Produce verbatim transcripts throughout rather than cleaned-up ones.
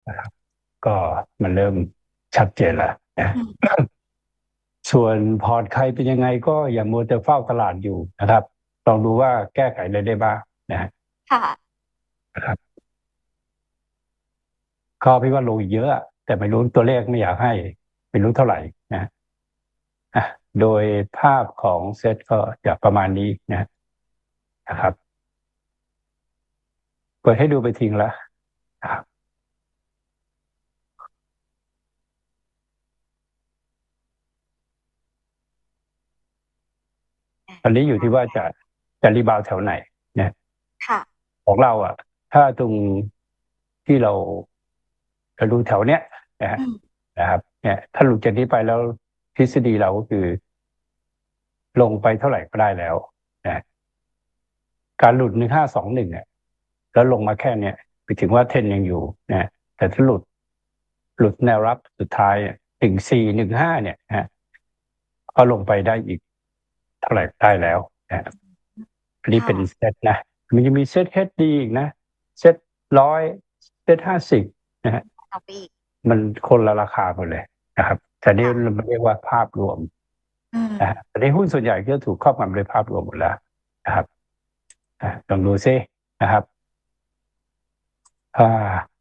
นะครับก็มันเริ่มชัดเจนแล้วนะอืมส่วนพอร์ตใครเป็นยังไงก็อย่ามัวแต่เฝ้าตลาดอยู่นะครับลองดูว่าแก้ไขอะไรได้บ้างนะฮะค่ะนะครับก็พี่ว่าลงอีกเยอะอะแต่ไม่รู้ตัวเลขไม่อยากให้ไม่รู้เท่าไหร่นะอ่ะโดยภาพของเซตก็จะประมาณนี้นะนะครับเปิดให้ดูไปทิ้งแล้วนะครับตอนนี้อยู่ที่ว่าจะจะรีบาวแถวไหนนะค่ะของเราอ่ะถ้าตรงที่เราจะดูแถวเนี้ยนะฮะอืมนะครับเนี่ยถ้าหลุดจากนี้ไปแล้วทฤษฎีเราก็คือลงไปเท่าไหร่ก็ได้แล้วนะการหลุดหนึ่งห้าสองหนึ่งอ่ะแล้วลงมาแค่เนี้ยไปถึงว่าเทรนยังอยู่นะแต่ถ้าหลุดหลุดแนวรับสุดท้ายถึงสี่หนึ่งห้าเนี่ยนะก็ลงไปได้อีกเท่าไหร่ได้แล้วนะอันนี้เป็นค่ะเซตนะมันจะมีเซตเฮดดีอีกนะเซตร้อยเซตห้าสิบนะฮะต่อไปอีกมันคนละราคาหมดเลยนะครับแต่นี่ค่ะเราเรียกว่าภาพรวมอืมนะฮะแต่ในหุ้นส่วนใหญ่ก็ถูกครอบงำโดยภาพรวมหมดแล้วนะครับอ่ะลองดูซินะครับอ่า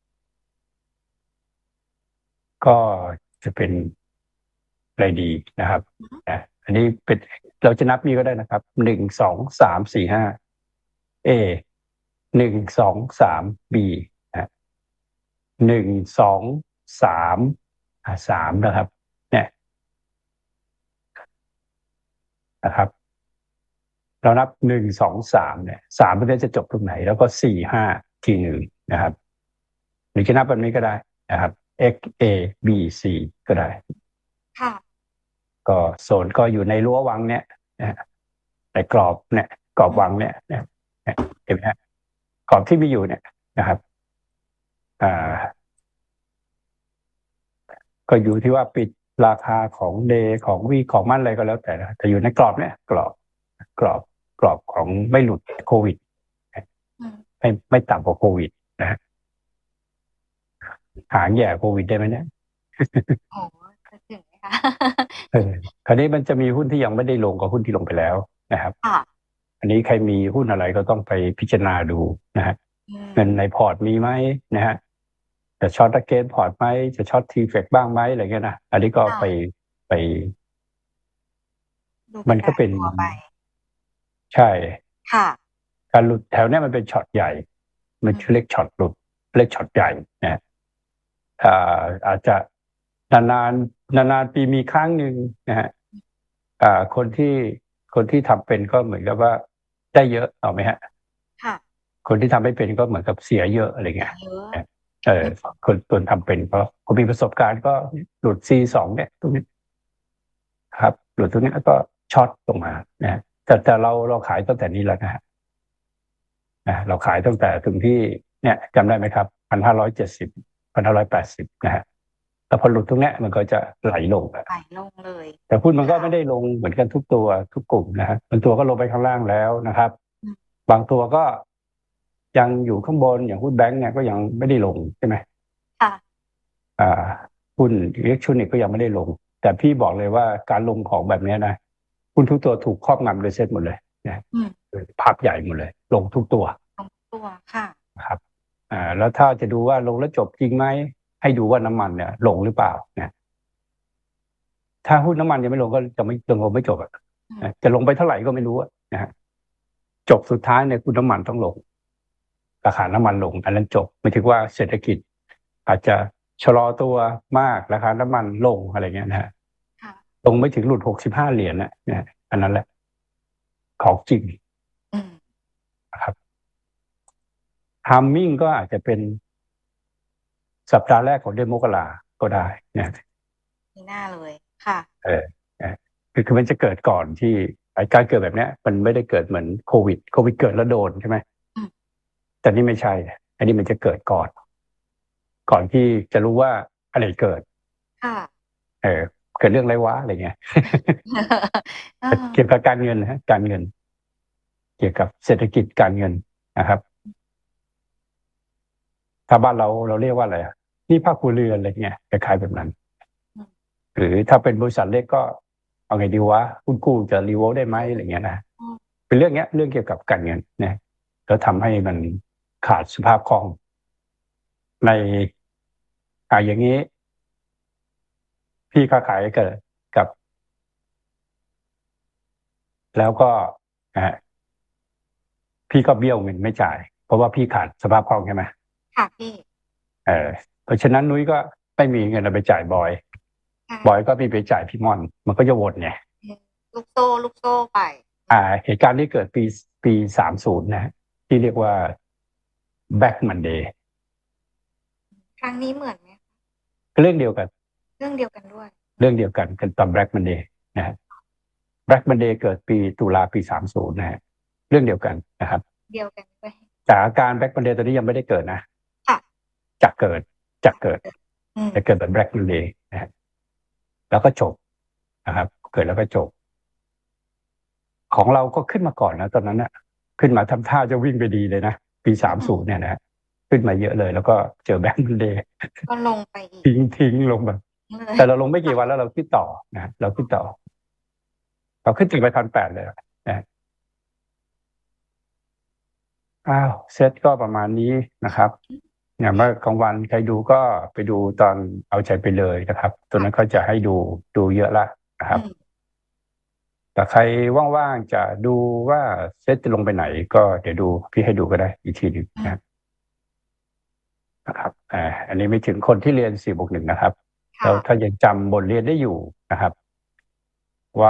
ก็จะเป็นอะไรดีนะครับอ่ะอันนี้เป็นเราจะนับนี้ก็ได้นะครับหนึ่งสองสามสี่ห้า A หนึ่งสองสาม B นะหนึ่งสองสามอ่ะสามนะครับเนี่ยนะครับเรานับหนึ่งสองสามเนี่ยสามมันจะจบตรงไหนแล้วก็สี่ห้าทีหนึ่งนะครับหรือจะนับแบบนี้ก็ได้นะครับ X A B C ก็ได้ค่ะก็โซนก็อยู่ในรั้ววังเนี่ยนะในกรอบเนี่ยกรอบอืมวังเนี่ยเนี่ยเห็นไหมฮะกรอบที่มีอยู่เนี่ยนะครับอ่าก็อยู่ที่ว่าปิดราคาของเดย์ของวีของมันอะไรก็แล้วแต่นะแต่อยู่ในกรอบเนี่ยกรอบกรอบกรอบของไม่หลุดโควิดอืมไม่ไม่ต่ำกว่าโควิดนะฮะหางแย่โควิดได้ไหมเนี่ยโอ้จะถึงไหมคะเออคราวนี้มันจะมีหุ้นที่ยังไม่ได้ลงกับหุ้นที่ลงไปแล้วนะครับค่ะอันนี้ใครมีหุ้นอะไรก็ต้องไปพิจารณาดูนะฮะอืมเงินในพอร์ตมีไหมนะฮะจะช็อตเกนพอร์ตไหมจะช็อตทีเฟกบ้างไหมอะไรเงี้ยนะอันนี้ก็ไปค่ะไปดูเป็นรายมันก็เป็นตัวไปใช่ค่ะการหลุดแถวเนี้ยมันเป็นช็อตใหญ่มันอืมเรียกช็อตหลุดเรียกช็อตใหญ่นะอ่าอาจจะนานๆนานๆปีมีครั้งหนึ่งนะฮะอ่าคนที่คนที่ทำเป็นก็เหมือนกับว่าได้เยอะเอาไหมฮะค่ะคนที่ทำไม่เป็นก็เหมือนกับเสียเยอะอะไรเสีเงี้ยยเยอะเอออืมคนคนทำเป็นก็คนมีประสบการณ์ก็หลุด ซี สองเนี่ยตรงนี้ครับหลุดตรงนี้แล้วก็ช็อตลงมานะฮะแต่แต่เราเราขายตั้งแต่นี้แล้วนะฮะนะเราขายตั้งแต่ถึงที่เนี่ยจำได้ไหมครับพันห้าร้อยเจ็ดสิบพันห้าร้อยแปดสิบนะฮะแล้วพอหลุดตรงเนี้ยมันก็จะไหลลงไหลลงเลยแต่หุ้นมันก็ค่ะไม่ได้ลงเหมือนกันทุกตัวทุกกลุ่มนะฮะบางตัวก็ลงไปข้างล่างแล้วนะครับอืมบางตัวก็ยังอยู่ข้างบนอย่างหุ้นแบงก์เนี่ยก็ยังไม่ได้ลงใช่ไหมค่ะอ่าหุ้นอิเล็กทรอนิกส์ก็ยังไม่ได้ลงแต่พี่บอกเลยว่าการลงของแบบนี้นะหุ้นทุกตัวถูกครอบงำโดยเซ็ตหมดเลยนะอืมภาพใหญ่หมดเลยลงทุกตัวลงตัวค่ะนะครับอ่าแล้วถ้าจะดูว่าลงแล้วจบจริงไหมให้ดูว่าน้ำมันเนี่ยลงหรือเปล่านะถ้าหุ้นน้ำมันยังไม่ลงก็จะไม่ลงไม่จบอ่ะอืมนะจะลงไปเท่าไหร่ก็ไม่รู้อะนะฮะ จบสุดท้ายเนี่ยคุณน้ำมันต้องลงราคาน้ำมันลงอันนั้นจบหมายถึงว่าเศรษฐกิจอาจจะชะลอตัวมากราคาน้ำมันลงอะไรเงี้ยนะฮะค่ะลงไม่ถึงหลุดหกสิบห้าเหรียญนะเนี่ยอันนั้นแหละของจริงอืมนะครับทามมิ่งก็อาจจะเป็นสัปดาห์แรกของเดือนมกราก็ได้นะมีหน้าเลยค่ะเออเออคือคือมันจะเกิดก่อนที่ไอ้การเกิดแบบเนี้ยมันไม่ได้เกิดเหมือนโควิดโควิดเกิดแล้วโดนใช่ไหมอืมแต่นี่ไม่ใช่อันนี้มันจะเกิดก่อนก่อนที่จะรู้ว่าอะไรเกิดค่ะเออเกิดเรื่องอะไรวะอะไรเงี้ยเออเกี่ยวกับการเงินนะฮะการเงินเกี่ยวกับเศรษฐกิจการเงินนะครับถ้าบ้านเราเราเรียกว่าอะไรอะนี่ภาคครัวเรือนอะไรเงี้ยคล้ายๆแบบนั้นอืมหรือถ้าเป็นบริษัทเล็กก็เอาไงดีวะหุ้นกู้จะรีโวลได้ไหมอะไรเงี้ยนะอืมเป็นเรื่องเนี้ยเรื่องเกี่ยวกับการเงินนะแล้วทำให้มันขาดสภาพคล่องในอ่าอย่างนี้ พี่ค้าขายกับกับ แล้วก็อ่าพี่ก็เบี้ยวเงินไม่จ่าย เพราะว่าพี่ขาดสภาพคล่องใช่ไหมค่ะพี่เออเพราะฉะนั้นนุ้ยก็ไม่มีเงินเอาไปจ่ายบอยค่ะบอยก็ไม่ไปจ่ายพี่ม่อน มันก็จะวนไงอืมลูกโซ่ลูกโซ่ไปอ่า เหตุการณ์ที่เกิดปีปีสามศูนย์นะฮะที่เรียกว่า Black Monday ครั้งนี้เหมือนไหมเรื่องเดียวกันเรื่องเดียวกันด้วยเรื่องเดียวกันกันตอน Black Monday นะฮะ Black Monday เกิดปีตุลาปีสามศูนย์นะฮะเรื่องเดียวกันนะครับเดียวกันด้วยแต่อาการ Black Monday ตอนนี้ยังไม่ได้เกิดนะค่ะจะเกิดจะเกิดอืมจะเกิดแบบ Black Monday นะฮะแล้วก็จบนะครับ เกิดแล้วก็จบ ของเราก็ขึ้นมาก่อนนะตอนนั้นนะขึ้นมาทำท่าจะวิ่งไปดีเลยนะปีสามศูนย์เนี่ยนะฮะขึ้นมาเยอะเลย แล้วก็เจอ Black Monday ก็ลงไปอีกทิ้งทิ้งลงแบบเลยแต่เราลงไม่กี่วันแล้วเราขึ้นต่อนะเราขึ้นต่อ เราขึ้นถึงไปพันแปดเลยนะอ้าวเซตก็ประมาณนี้นะครับอย่างเมื่อกลางวันใครดูก็ไปดูตอนเอาใจไปเลยนะครับตัวนั้นเขาจะให้ดูดูเยอะละนะครับอืมแต่ใครว่างๆจะดูว่าเซตจะลงไปไหน ก็เดี๋ยวดูพี่ให้ดูก็ได้อีกทีหนึ่งนะนะครับอ่าอันนี้ไม่ถึงคนที่เรียนสี่บวกหนึ่งนะครับค่ะแล้วถ้ายังจำบทเรียนได้อยู่นะครับ ว่า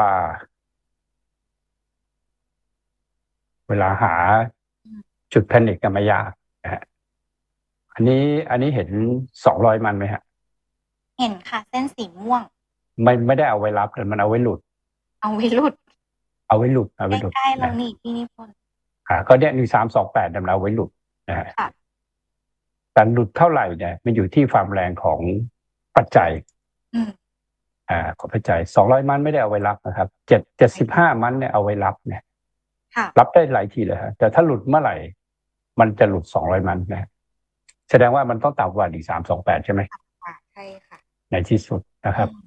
เวลาหาอืมจุดแพนิคกันไม่ยากนะฮะอันนี้อันนี้เห็นสองร้อยมันไหมฮะเห็นค่ะ เส้นสีม่วงไม่ไม่ได้เอาไว้รับแต่มันเอาไว้หลุดเอาไว้หลุดเอาไว้หลุดเอาใไว้หลุดกล้ๆเรานะนี่พี่นิพนธ์อ่าก็เนี่ยหนึ่งสามสองแปดมันเอาไว้หลุดนะฮะค่ะแต่หลุดเท่าไหร่เนี่ยมันอยู่ที่ความแรงของปัจจัยอืมอ่าของปัจจัยสองร้อยมันไม่ได้เอาไว้รับนะครับเจ็ดเจ็ดสิบห้ามันเนี่ยเอาไว้รับเนี่ยค่ะรับได้หลายทีเลยฮะแต่ถ้าหลุดเมื่อไหร่ มันจะหลุดสองร้อยมันนะแสดงว่ามันต้องต่ำกว่าหนึ่งสามสองแปดใช่ไหมค่ะ ใช่ค่ะในที่สุดนะครับอืม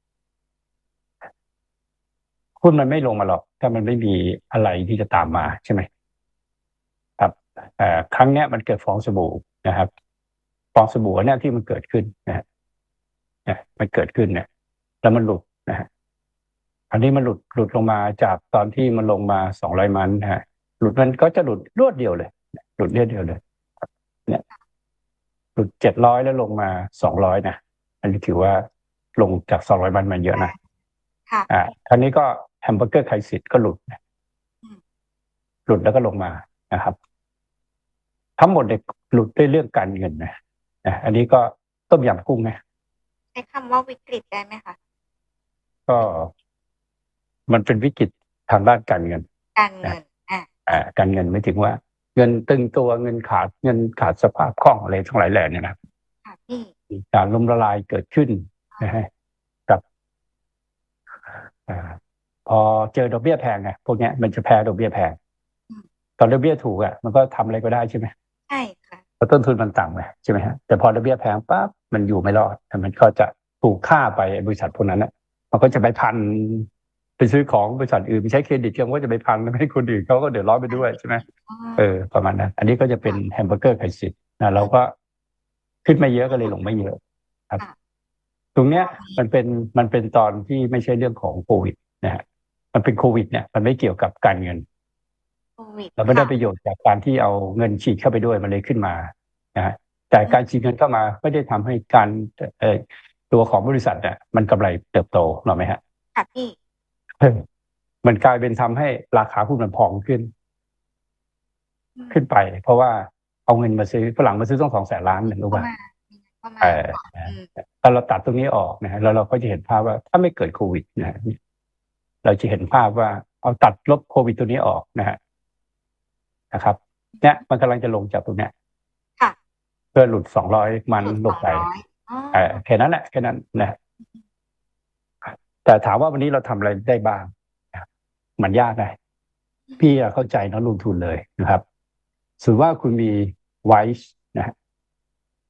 หุ้นมันไม่ลงมาหรอก ถ้ามันไม่มีอะไรที่จะตามมาใช่ไหมครับเอ่อครั้งเนี้ยมันเกิดฟองสบู่นะครับ ฟองสบู่เนี่ยที่มันเกิดขึ้นนะฮะเนี่ยมันเกิดขึ้นเนี่ย แล้วมันหลุดนะฮะอันนี้มันหลุดหลุดลงมาจากตอนที่มันลงมาสองร้อยมันนะฮะหลุดมันก็จะหลุดรวดเดียวเลยหลุดรวดเดียวเลยเนี่ยหลุดเจ็ดร้อยแล้วลงมาสองร้อยนะอันนี้ถือว่าลงจากสองร้อยมันมันเยอะนะค่ะอ่าคราวนี้ก็แฮมเบอร์เกอร์ไคซิสก็หลุดนะอืมหลุดแล้วก็ลงมานะครับ ทั้งหมดเนี่ยหลุดด้วยเรื่องการเงินนะนะอันนี้ก็ต้มยำกุ้งนะใช้คำว่าวิกฤตได้ไหมคะก็มันเป็นวิกฤตทางด้านการเงินการเงิน อ่าอ่าการเงินไม่ถึงว่า เงินตึงตัวเงินขาดเงินขาดสภาพคล่องอะไรทั้งหลายแหล่เนี่ยนะค่ะพี่มีการล้มละลายเกิดขึ้นนะฮะกับอ่าพอเจอดอกเบี้ยแพงไงพวกเนี้ยมันจะแพ้ดอกเบี้ยแพงอืมตอนดอกเบี้ยถูกอ่ะมันก็ทำอะไรก็ได้ใช่ไหมใช่ค่ะเพราะต้นทุนมันต่ำไงใช่ไหมฮะแต่พอดอกเบี้ยแพงปั๊บมันอยู่ไม่รอดแต่มันก็จะถูกฆ่าไปไอ้บริษัทพวกนั้นนะมันก็จะไปพันไปซื้อของบริษัทอื่นไปใช้เครดิตก็มันก็จะไปพันให้คนอื่นเขาก็เดือดร้อนไปด้วยใช่ไหมอ๋อเออประมาณนั้น อันนี้ก็จะเป็นแฮมเบอร์เกอร์ไข่สิทธิ์นะเราก็ขึ้นไม่เยอะก็เลยลงไม่เยอะครับค่ะตรงเนี้ยมันเป็นมันเป็นตอนที่ไม่ใช่เรื่องของโควิดนะฮะมันเป็นโควิดเนี่ยมันไม่เกี่ยวกับการเงินโควิดเราไม่ได้ค่ะประโยชน์จากการที่เอาเงินฉีดเข้าไปด้วยมันเลยขึ้นมานะฮะแต่การฉีดเงินเข้ามาไม่ได้ทำให้การเอ่อตัวของบริษัทเนี่ยมันกำไรเติบโตหรอไหมฮะค่ะพี่เออมันกลายเป็นทำให้ราคาหุ้นมันพองขึ้นอืมขึ้นไป เพราะว่าเอาเงินมาซื้อฝรั่งมาซื้อต้องสองแสนล้านหนึ่งรู้เข้าป่ะมาเข้ามาเอออืมถ้าเราตัดตรงนี้ออกนะฮะแล้วเราก็จะเห็นภาพว่าถ้าไม่เกิดโควิดนะฮะเราจะเห็นภาพว่าเอาตัดลบโควิดตัวนี้ออกนะฮะนะครับเนี่ยมันกำลังจะลงจากตรงเนี้ยค่ะเพื่อหลุดสองร้อยมันหลุดลสอง งไปร้อยอ๋อเออแค่นั้นแหละแค่นั้นนะแต่ถามว่าวันนี้เราทำอะไรได้บ้างนะมันยากนะพี่อะเข้าใจนักลงทุนเลยนะครับสมมุติว่าคุณมีไวซ์นะฮะ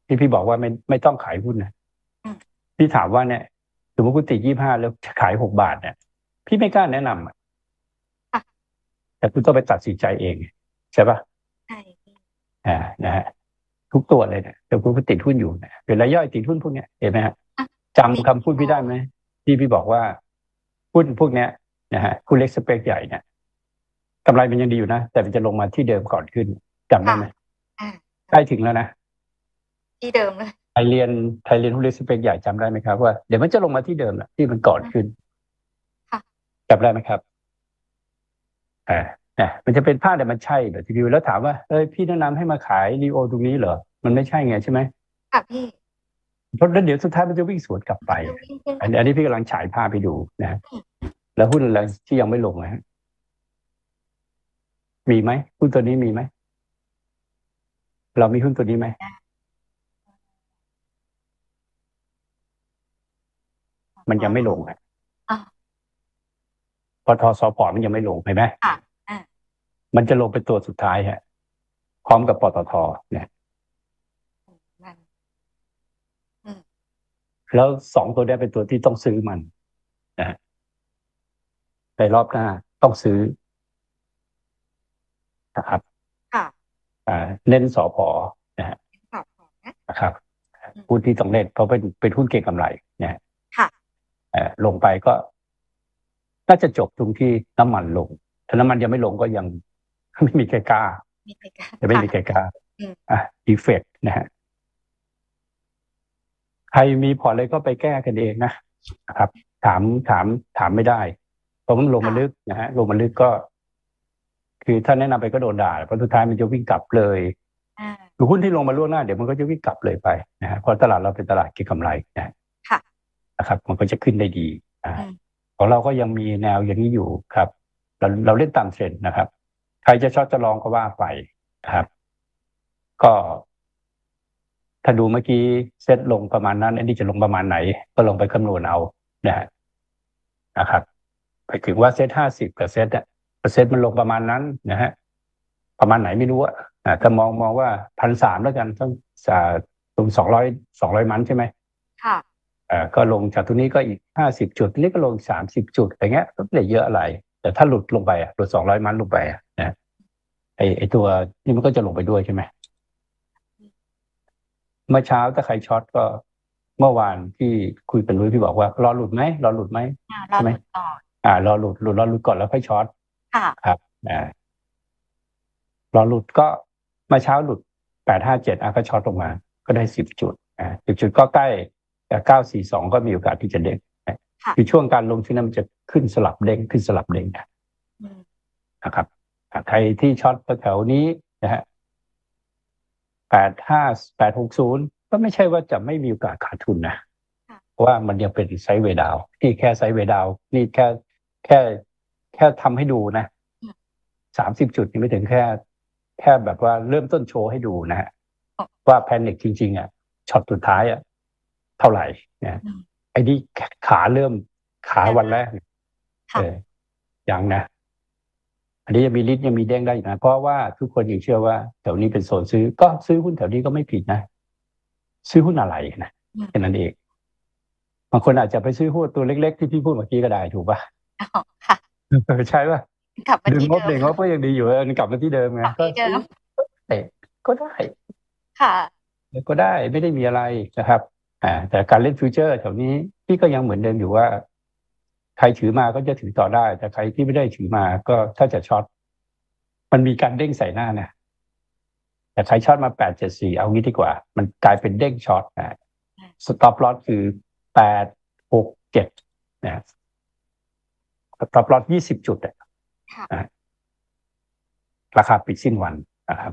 ที่พี่บอกว่าไม่ไม่ต้องขายหุ้นนะอืมพี่ถามว่าเนี่ยสมมติคุณติดยี่ห้าแล้วขายหกบาทเนี่ย พี่ไม่กล้าแนะนำอะค่ะแต่คุณต้องไปตัดสินใจเองใช่ปะใช่พี่อ่านะฮะทุกตัวเลยเนี่ยแต่คุณไปติดหุ้นอยู่เนี่ยเป็นรายย่อยติดหุ้นพวกเนี้ยเห็นไหมฮะอ่ะจำคำพูดพี่ได้ไหมที่พี่บอกว่าหุ้นพวกเนี้ยนะฮะหุ้นเล็กสเปกใหญ่เนี่ยกำไรมันยังดีอยู่นะแต่มันจะลงมาที่เดิมก่อนขึ้นจำได้ไหมอ่าใกล้ถึงแล้วนะที่เดิมเลยไทยเรียนไทยเรียนหุ้นเล็กสเปกใหญ่จำได้ไหมครับว่าเดี๋ยวมันจะลงมาที่เดิมแหละที่มันก่อนขึ้นค่ะจำได้ไหมครับอ่าเนี่ยมันจะเป็นภาพแต่มันใช่แบบที่พี่แล้วถามว่าเอ้ยพี่แนะนำให้มาขายรีโอตรงนี้เหรอมันไม่ใช่ไงใช่ไหมค่ะพี่เพราะแล้วเดี๋ยวสุดท้ายมันจะวิ่งสวนกลับไปจะวิ่งขึ้นอันนี้อันนี้พี่กำลังฉายภาพไปดูนะฮะแล้วหุ้นอะไรที่ยังไม่ลงนะฮะมีไหมหุ้นตัวนี้มีไหมเรามีหุ้นตัวนี้ไหมมันยังไม่ลงอ่ะอ่าปทสปมันยังไม่ลงเห็นไหมค่ะ อ่ามันจะลงเป็นตัวสุดท้ายฮะพร้อมกับปตทเนี่ยมันแล้วสองตัวนี้เป็นตัวที่ต้องซื้อมันนะฮะในรอบหน้าต้องซื้อนะครับค่ะอ่าเน้นสพนะฮะขอบคุณนะนะครับหุ้นที่ต้องเล่นเพราะเป็นเป็นหุ้นเก็งกำไรนะฮะค่ะเอ่อลงไปก็น่าจะจบตรงที่น้ำมันลงถ้าน้ำมันยังไม่ลงก็ยัง ไม่มีใครกล้ามีใครกล้าจะไม่มีใครกล้าอืมอ่ะดีเฟกต์นะฮะใครมีพอร์ตอะไรก็ไปแก้กันเองนะนะครับ ถามถามถามไม่ได้เพราะมันลงมาลึกนะฮะลงมาลึกก็ คือถ้าแนะนำไปก็โดนด่าเพราะสุดท้ายมันจะวิ่งกลับเลยอ่าคือหุ้นที่ลงมาล่วงหน้าเดี๋ยวมันก็จะวิ่งกลับเลยไปนะฮะเพราะตลาดเราเป็นตลาดเก็งกำไรนะค่ะนะครับ มันก็จะขึ้นได้ดีอ่าอืมของเราก็ยังมีแนวอย่างนี้อยู่ครับ เราเราเล่นตามเทรนด์นะครับ ใครจะชอบจะลองก็ว่าไปนะครับ ก็ ถ้าดูเมื่อกี้เซตลงประมาณนั้นอันนี้จะลงประมาณไหน ก็ลงไปคำนวณเอานะฮะนะครับไปถึงว่าเซตห้าสิบกับเซตอะเซตมันลงประมาณนั้นนะฮะประมาณไหนไม่รู้อะอ่าถ้ามองมองว่าพันสามแล้วกันต้องจะตรงสองร้อยสองร้อยมันใช่ไหมค่ะอ่าก็ลงจากตรงนี้ก็อีกห้าสิบจุดนี่ก็ลงสามสิบจุดอะไรเงี้ยก็ไม่ได้เยอะอะไร แต่ถ้าหลุดลงไปอ่ะหลุดสองร้อยมันลงไปอ่ะนะไอไอตัวนี่มันก็จะลงไปด้วยใช่ไหมเมื่อเช้าถ้าใครช็อตก็เมื่อวานที่คุยเป็นรู้ที่บอกว่ารอหลุดไหมรอหลุดไหมอ่ารอหลุดก่อนอ่ารอหลุดหลุดรอหลุดก่อนแล้วค่อยช็อตค่ะครับอ่ารอหลุดก็เมื่อเช้าหลุดแปดห้าเจ็ดอ่ะก็ช็อตลงมา ก็ได้สิบจุดอ่าสิบจุดก็ใกล้แต่เก้าสี่สองก็มีโอกาสที่จะเด้งค่ะคือช่วงการลงที่นั้นมันจะขึ้นสลับเด้งขึ้นสลับเด้งนะอืมนะครับอ่ะใครที่ช็อตแถวนี้นะฮะแปดห้าแปดหกศูนย์ก็ไม่ใช่ว่าจะไม่มีโอกาสขาดทุนนะค่ะเพราะว่ามันยังเป็นไซด์เวย์ดาวน์นี่แค่ไซด์เวย์ดาวน์นี่แค่แค่แค่ทำให้ดูนะอืมสามสิบจุดนี่ไม่ถึงแค่ แค่แบบว่าเริ่มต้นโชว์ให้ดูนะฮะอ๋อว่าแพนิคจริงๆอ่ะช็อตสุดท้ายอ่ะเท่าไหร่นะอืมไอ้นี่ขาเริ่มขาวันแรกเอค่ะอยังนะ อันนี้ยังมีลิสต์ยังมีเด้งได้อยู่นะเพราะว่าทุกคนยังเชื่อว่าแถวนี้เป็นโซนซื้อก็ซื้อหุ้นแถวนี้ก็ไม่ผิดนะ ซื้อหุ้นอะไรนะอืมแค่นั้นเองบางคนอาจจะไปซื้อหุ้นตัวเล็กๆที่พี่พูดเมื่อกี้ก็ได้ถูกป่ะอ๋อค่ะใช่ป่ะกลับมาดึงที่งบเดิดึมงงบก็ยังดีอยู่เออกลับมาที่เดิมไงกลับก็ที่เดิมเตะก็ได้ค่ะก็ได้ไม่ได้มีอะไรนะครับ อ่า แต่การเล่นฟิวเจอร์แถวนี้พี่ก็ยังเหมือนเดิมอยู่ว่า ใครถือมาก็จะถือต่อได้ แต่ใครที่ไม่ได้ถือมาก็ถ้าจะช็อตมันมีการเด้งใส่หน้านะแต่ใครช็อตมาแปดเจ็ดสี่เอางี้ดีกว่า มันกลายเป็นเด้งช็อตนะสต็อปลอสคือแปดหกเจ็ดนะสต็อปลอสยี่สิบจุดอะค่ะนะราคาปิดสิ้นวันนะครับ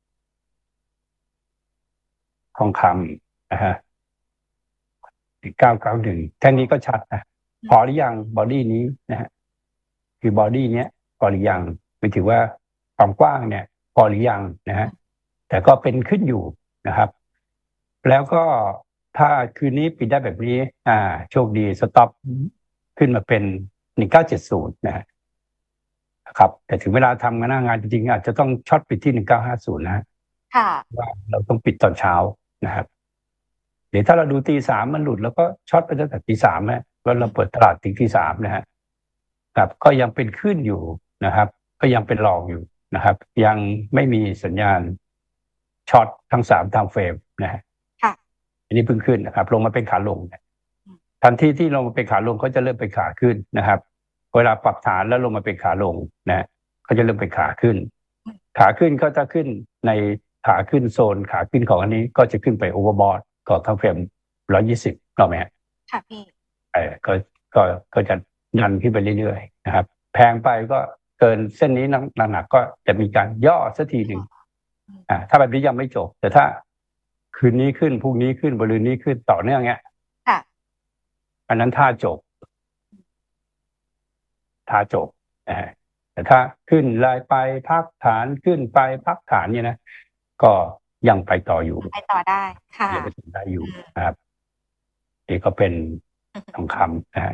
ทองคำนะฮะเก้าเก้าหนึ่งแค่นี้ก็ชัดนะพอหรือยังบอดี้นี้นะฮะคือบอดี้เนี้ยพอหรือยังหมายถึงว่าความกว้างเนี่ย พอหรือยังนะฮะแต่ก็เป็นขึ้นอยู่นะครับ แล้วก็ถ้าคืนนี้ปิดได้แบบนี้ อ่า โชคดีสต็อปขึ้นมาเป็นหนึ่งเก้าเจ็ดศูนย์นะฮะครับแต่ถึงเวลาทำงานหน้างานจริงๆอาจจะต้องช็อตปิดที่หนึ่งเก้าห้าศูนย์นะฮะค่ะว่าเราต้องปิดตอนเช้านะครับเดี๋ยวถ้าเราดูตีสามมันหลุดแล้วก็ช็อตไปตั้งแต่ตีสามนะแล้วเราเปิดตลาดถึงตีสามนะฮะครับก็ยังเป็นขึ้นอยู่นะครับก็ยังเป็นรองอยู่นะครับยังไม่มีสัญญาณช็อตทั้งสามไทม์เฟรมนะฮะอันนี้เพิ่งขึ้นนะครับลงมาเป็นขาลงทันทีที่ลงมาเป็นขาลงก็จะเริ่มเป็นขาขึ้นนะครับเวลาปรับฐานแล้วลงมาเป็นขาลงนะก็จะเริ่มเป็นขาขึ้นขาขึ้นก็จะขึ้นในขาขึ้นโซนขาขึ้นของอันนี้ก็จะขึ้นไปโอเวอร์บอทก่อนทั้งเฟรมหนึ่งร้อยยี่สิบถูกไหมค่ะพี่เออก็ก็ก็จะดันขึ้นไปเรื่อยๆนะครับแพงไปก็เกินเส้นนี้หนักๆก็จะมีการย่อสักทีหนึ่งอ่าถ้าแบบนี้ยังไม่จบแต่ถ้าคืนนี้ขึ้นพรุ่งนี้ขึ้นบริเวณนี้ขึ้นต่อเนื่องเงี้ยค่ะอันนั้นท่าจบท่าจบนะฮะแต่ถ้าขึ้นลายไปพักฐานขึ้นไปพักฐานเนี่ยนะก็ยังไปต่ออยู่ไปต่อได้ค่ะยังไปต่อได้อยู่นะครับนี่ก็เป็นทองคำนะฮะ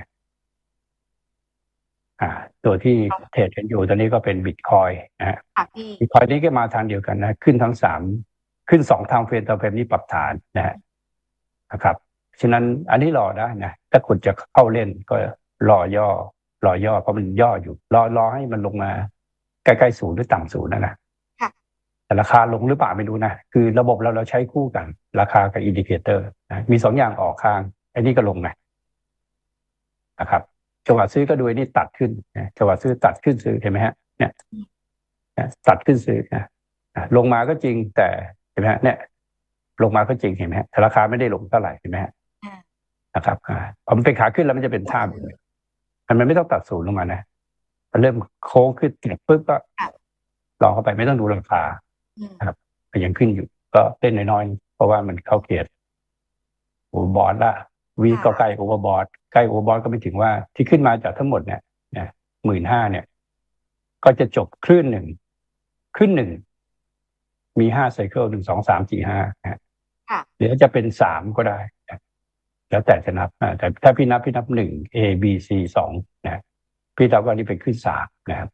อ่าตัวที่เทรดกันอยู่ตอนนี้ก็เป็นบิตคอยนะฮะบิตคอยนี้ก็มาทางเดียวกันนะขึ้นทั้งสามขึ้นสองทางเฟรมต่อเฟรมนี้ปรับฐานนะฮะนะครับฉะนั้นอันนี้รอได้นะถ้าคุณจะเข้าเล่นก็รอย่อรอย่อเพราะมันย่ออยู่รอรอให้มันลงมาใกล้ๆศูนย์หรือต่ำศูนย์นะนะแต่ราคาลงหรือเปล่าไม่รู้นะคือระบบเราเราใช้คู่กันราคากับอินดิเคเตอร์นะมีสองอย่างออกข้างไอ้นี่ก็ลงนะนะครับจังหวะซื้อก็ดูไอ้นี่ตัดขึ้นนะจังหวะซื้อตัดขึ้นซื้อเห็นไหมฮะเนี่ยตัดขึ้นซื้อนะลงมาก็จริงแต่เห็นไหมฮะเนี่ยลงมาก็จริงเห็นไหมฮะแต่ราคาไม่ได้ลงเท่าไหร่เห็นไหมฮะนะครับพอมันเป็นขาขึ้นแล้วมันจะเป็นท่าแบบนี้มันไม่ต้องตัดศูนย์ลงมานะมันเริ่มโค้งขึ้นเก็บปุ๊บก็ลองเข้าไปไม่ต้องดูราคาครับยังขึ้นอยู่ก็เต้นน้อยๆเพราะว่ามันเข้าเกียร์โอเวอร์บอทละวีก็ใกล้โอเวอร์บอทใกล้โอเวอร์บอทก็ไม่ถึงว่าที่ขึ้นมาจากทั้งหมดเนี่ยเนี่ยหมื่นห้าเนี่ยก็จะจบคลื่นหนึ่งคลื่นหนึ่งมีห้าไซเคิลหนึ่งสองสามสี่ห้าเดี๋ยวจะเป็นสามก็ได้แล้วแต่จะนับแต่ถ้าพี่นับพี่นับหนึ่ง A B C สองนะพี่นับว่านี่เป็นขึ้นสามนะครับ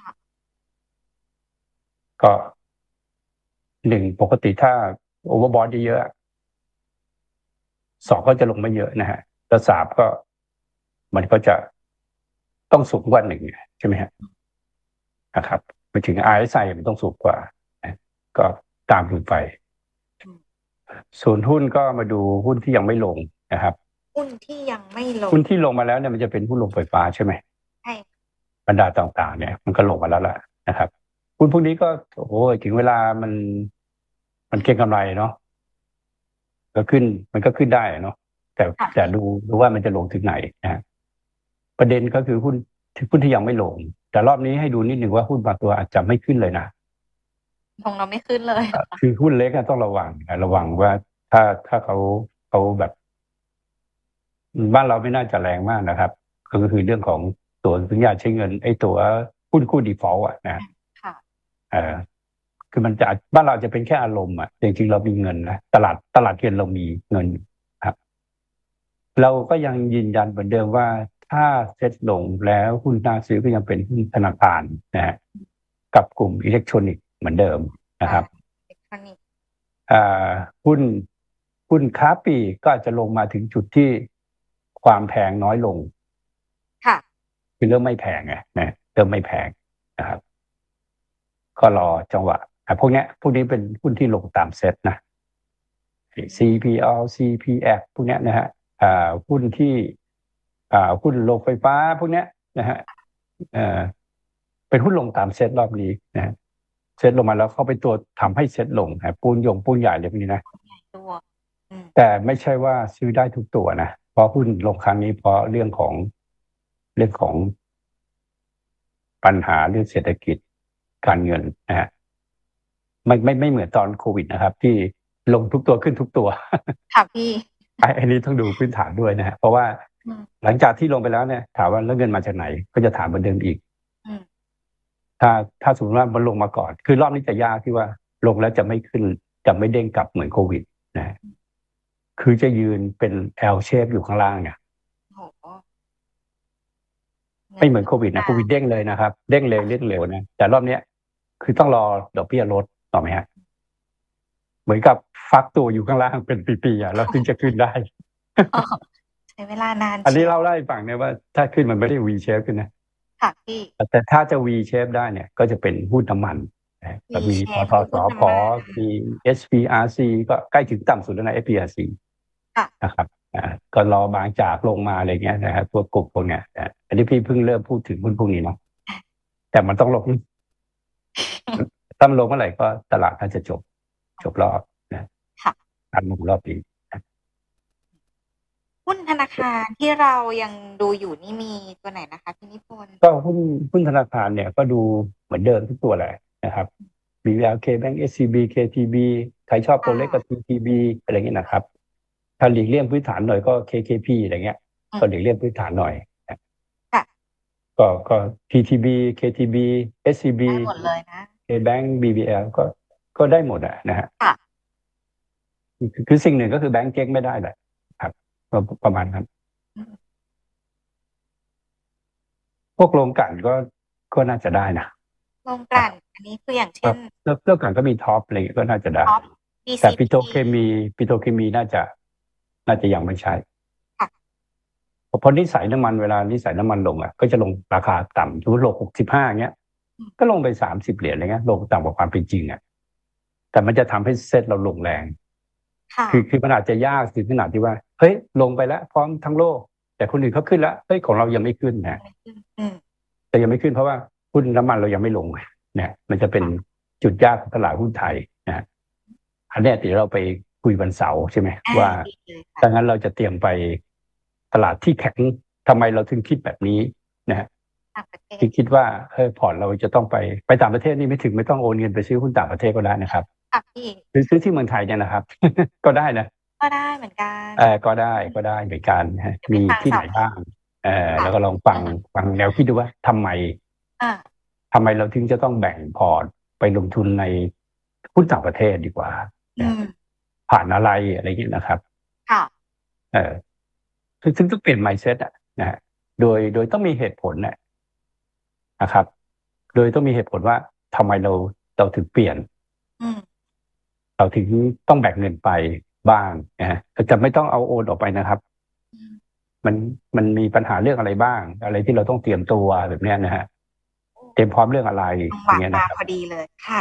ก็หนึ่งปกติถ้าโอเวอร์บอทเยอะสองก็จะลงไม่เยอะนะฮะแล้วสามก็มันก็จะต้องสูงกว่าหนึ่งใช่ไหมฮะนะครับไปถึง อาร์ เอส ไอ มันต้องสูงกว่าก็ตามดูไปส่วนหุ้นก็มาดูหุ้นที่ยังไม่ลงนะครับหุ้นที่ยังไม่ลงหุ้นที่ลงมาแล้วเนี่ยมันจะเป็นหุ้นลงไฟฟ้าใช่ไหมใช่บรรดาต่างๆเนี่ยมันก็ลงมาแล้วล่ะนะครับหุ้นพวกนี้ก็โอ้ยถึงเวลามันมันเก็งกำไรเนาะก็ขึ้นมันก็ขึ้นได้เนาะแต่แต่ดูดูว่ามันจะลงถึงไหนนะประเด็นก็คือหุ้นหุ้นที่ยังไม่ลงแต่รอบนี้ให้ดูนิดหนึ่งว่าหุ้นบางตัวอาจจะไม่ขึ้นเลยนะของเราไม่ขึ้นเลยคือหุ้นเล็กต้องระวังระวังว่าถ้าถ้าเขาเขาแบบบ้านเราไม่น่าจะแรงมากนะครับก็คือเรื่องของตัวสัญญาใช้เงินไอ้ตัวหุ้นคู่ default อ่ะนะค่ะเออคือมันจะบ้านเราจะเป็นแค่อารมณ์อ่ะจริงๆเรามีเงินนะตลาดตลาดเงินเรามีเงินครับเราก็ยังยืนยันเหมือนเดิมว่าถ้าเซ็ตลงแล้วหุ้นน่าซื้อก็ยังเป็นหุ้นธนาคารนะฮะกับกลุ่มอิเล็กทรอนิกส์เหมือนเดิมนะครับอ่าหุ้นหุ้นค้าปลีกก็อาจจะลงมาถึงจุดที่ความแพงน้อยลงค่ะคือเริ่มไม่แพงไงนะเริ่มไม่แพงนะครับก็รอจังหวะพวกนี้พวกนี้เป็นหุ้นที่ลงตามเซ็ตนะ ซี พี แอล ซี พี เอฟ พวกนี้นะฮะอ่าหุ้นที่อ่าหุ้นโรงไฟฟ้าพวกนี้นะฮะเอ่อเป็นหุ้นลงตามเซ็ตรอบนี้นะเซ็ตลงมาแล้วเข้าไปตัวทำให้เซ็ตลงนะปูนยงปูนใหญ่เลยพวกนี้นะแต่ไม่ใช่ว่าซื้อได้ทุกตัวนะเพราะหุ้นลงครั้งนี้เพราะเรื่องของเรื่องของปัญหาเรื่องเศรษฐกิจการเงินนะฮะไม่ไม่ไม่เหมือนตอนโควิดนะครับที่ลงทุกตัวขึ้นทุกตัวค่ะพี่ไอ้นี้ต้องดูพื้นฐานด้วยนะฮะเพราะว่าหลังจากที่ลงไปแล้วเนี่ยถามว่าแล้วเงินมาจากไหนก็จะถามเหมือนเดิมอีกถ้าถ้าสมมติว่ามันลงมาก่อนคือรอบนี้จะยากที่ว่าลงแล้วจะไม่ขึ้นจะไม่เด้งกลับเหมือนโควิดนะคือจะยืนเป็น L shape อยู่ข้างล่างเนี่ยไม่เหมือนโควิดนะโควิดเด้งเลยนะครับเด้งเร็วเด้งเร็วนะแต่รอบนี้คือต้องรอดอกเบี้ยลดต่อไหมฮะเหมือนกับฟักตัวอยู่ข้างล่างเป็นปีๆอ่ะเราถึงจะขึ้นได้อ๋อใช้เวลานานอันนี้เชียวเล่าได้ฟังเนี่ยว่าถ้าขึ้นมันไม่ได้ V shape ขึ้นนะค่ะพี่แต่ถ้าจะ V shape ได้เนี่ยก็จะเป็นหุ้นน้ำมันนะ V ก็มีป shape ตคือสหุ้นผน้ำมันมี เอส พี อาร์ ซี ก็ใกล้ถึงต่ำสุดแล้วนะ เอส พี อาร์ ซีค่ะนะครับอ่าก็รอบางจากลงมาอะไรเงี้ยนะครับตัวกลุ่มพวกเนี้ยอ่าอันนี้พี่เพิ่งเริ่มพูดถึงหุ้นพวกนี้เนาะแต่มันต้องลง ถ้ามันลงเมื่อไหร่ก็ตลาดน่าจะจบจบรอบนะค่ะการลงรอบนี้หุ้นธนาคารที่เรายังดูอยู่นี่มีตัวไหนนะคะพี่นิพนธ์ก็หุ้นหุ้นธนาคารเนี่ยก็ดูเหมือนเดิมทุกตัวแหละนะครับ บี วี แอล K-Bank เอส ซี บี เค ที บี ใครชอบตัวเล็กก็ ที ที บี อะไรเงี้ยนะครับถ้าหลีกเลี่ยงพื้นฐานหน่อยก็ เค เค พี อะไรเงี้ยก็หลีกเลี่ยงพื้นฐานหน่อยนะค่ะก็ก็ ที ที บี เค ที บี เอส ซี บีได้หมดเลยนะ K-Bank บี บี แอล ก็ก็ได้หมดอะนะฮะค่ะคือคือสิ่งหนึ่งก็คือแบงก์เจ๊งไม่ได้แหละครับประประมาณนั้นอืมพวกโรงกลั่นก็ก็น่าจะได้นะโรงกลั่นอันนี้คืออย่างเช่นแล้วแล้วกลั่นก็มีท็อปอะไรเงี้ยก็น่าจะได้ท็อป บีแต่ซีปิพีโตรเคมีปิโตรเคมีน่าจะ น่าจะยังไม่ใช่ค่ะเพราะเพราะนิสัยน้ำมันเวลานิสัยน้ำมันลงอ่ะก็จะลงราคาต่ำสมมติลงหกสิบห้าเงี้ยอืมก็ลงไปสามสิบเหรียญอะไรเงี้ยลงต่ำกว่าความเป็นจริงอ่ะแต่มันจะทำให้เซ็ตเราลงแรงค่ะคือคือมันอาจจะยากถึงขนาดที่ว่าเฮ้ยลงไปแล้วพร้อมทั้งโลก แต่คนอื่นเขาขึ้นแล้วเฮ้ยของเรายังไม่ขึ้นนะอืมแต่ยังไม่ขึ้นเพราะว่าหุ้นน้ำมันเรายังไม่ลงเนี่ยมันจะเป็นจุดยากของตลาดหุ้นไทยนะฮะอันเนี้ยเดี๋ยวเราไปคุยวันเสาร์ใช่ไหมอ่าว่าดีเลยค่ะดังนั้นเราจะเตรียมไปตลาดที่แข็งทำไมเราถึงคิดแบบนี้นะฮะต่างประเทศที่คิดว่าเออพอร์ตเราจะต้องไปไปต่างประเทศนี่ไม่ถึงไม่ต้องโอนเงินไปซื้อหุ้นต่างประเทศก็ได้นะครับค่ะพี่หรือซื้อที่เมืองไทยเนี่ยนะครับ ก็ได้นะก็ได้เหมือนกันเออก็ได้ก็ได้เหมือนกันนะฮะจะไปมีฟังที่ไหนเสาร์บ้างเออค่ะแล้วก็ลองฟังอือฮึฟังแนวคิดดูว่าทำไมอ่าทำไมเราถึงจะต้องแบ่งพอร์ตไปลงทุนในหุ้นต่างประเทศดีกว่าอืนะมผ่านอะไรอะไรอย่างเงี้ยนะครับค่ะเออซึ่งซึ่งต้องเปลี่ยน mindset อะนะฮะโดยโดยต้องมีเหตุผลน่ะนะครับ โดยต้องมีเหตุผลว่าทำไมเราเราถึงเปลี่ยนอืมเราถึงต้องแบ่งเงินไปบ้างนะฮะแต่จะไม่ต้องเอาโอนออกไปนะครับอืมมันมันมีปัญหาเรื่องอะไรบ้าง อะไรที่เราต้องเตรียมตัวแบบเนี้ยนะฮะเตรียมพร้อมเรื่องอะไรจังหอวะย่างเงี้ยมานะครับพอดีเลย ค่ะ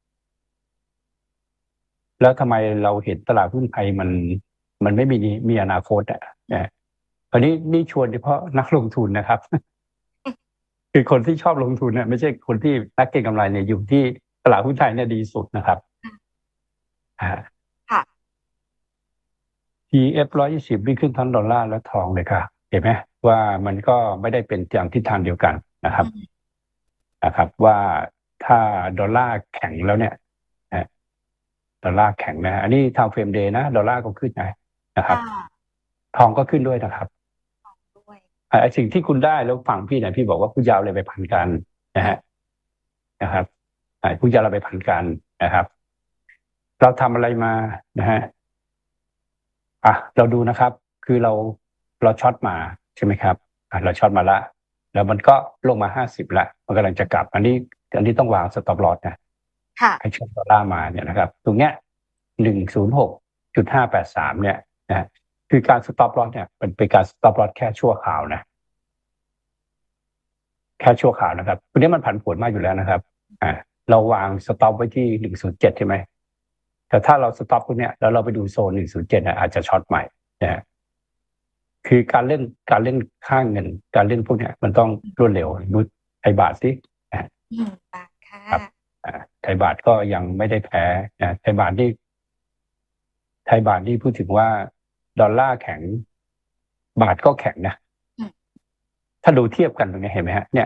แล้วทำไมเราเห็นตลาดหุ้นไทยมันมันไม่มีมีอนาคตอ่ะนะอันนี้นี่ชวนเฉพาะนักลงทุนนะครับ คือคนที่ชอบลงทุนเนี่ยไม่ใช่คนที่นักเก็งกำไรเนี่ยอยู่ที่ตลาดหุ้นไทยเนี่ยดีสุดนะครับอืมอ่าค่ะที เอฟ หนึ่งร้อยยี่สิบวิ่งขึ้นทั้งดอลลาร์และทองเลยค่ะเห็นไหมว่ามันก็ไม่ได้เป็นอย่างทิศทางเดียวกันนะครับอืมนะครับ ว่าถ้าดอลลาร์แข็งแล้วเนี่ยนะดอลลาร์แข็งนะอันนี้ทางเฟรมเดย์นะดอลลาร์ก็ขึ้นนะนะครับค่ะทองก็ขึ้นด้วยนะครับด้วยอ่าไอ้สิ่งที่คุณได้แล้วฟังพี่เนี่ยพี่บอกว่าคุณยาวเลยไปพันกันนะฮะนะครับอ่าคุณยาวเราไปพันกันนะครับ เราทำอะไรมานะฮะอ่ะเราดูนะครับ คือเราเราช็อตมาใช่ไหมครับอ่ะเราช็อตมาละแล้วมันก็ลงมาห้าสิบละมันกำลังจะกลับ อันนี้อันนี้ต้องวางสต็อปลอสนะค่ะให้ช็อตดอลลาร์มาเนี่ยนะครับ ตรงเนี้ยหนึ่งศูนย์หกจุดห้าแปดสามเนี่ยนะคือการสต็อปลอสเนี่ยเป็นเป็นการสต็อปลอสแค่ชั่วคราวนะ แค่ชั่วคราวนะครับตัวนี้มันผันผวนมากอยู่แล้วนะครับ อ่า เราวางสต็อปไว้ที่หนึ่งศูนย์เจ็ดใช่ไหมแต่ถ้าเราสต็อปตรงเนี้ยแล้วเราไปดูโซนหนึ่งศูนย์เจ็ดเนี่ยอาจจะช็อตใหม่นะฮะคือการเล่นการเล่นค่าเงิน การเล่นพวกเนี้ยมันต้องรวดเร็วดูไทยบาทสิอ่าอืมบาทค่ะครับ อ่าไทยบาทก็ยังไม่ได้แพ้นะไทยบาทนี่ไทยบาทนี่พูดถึงว่าดอลลาร์แข็ง บาทก็แข็งนะอืมถ้าดูเทียบกันตรงนี้เห็นไหมฮะเนี่ย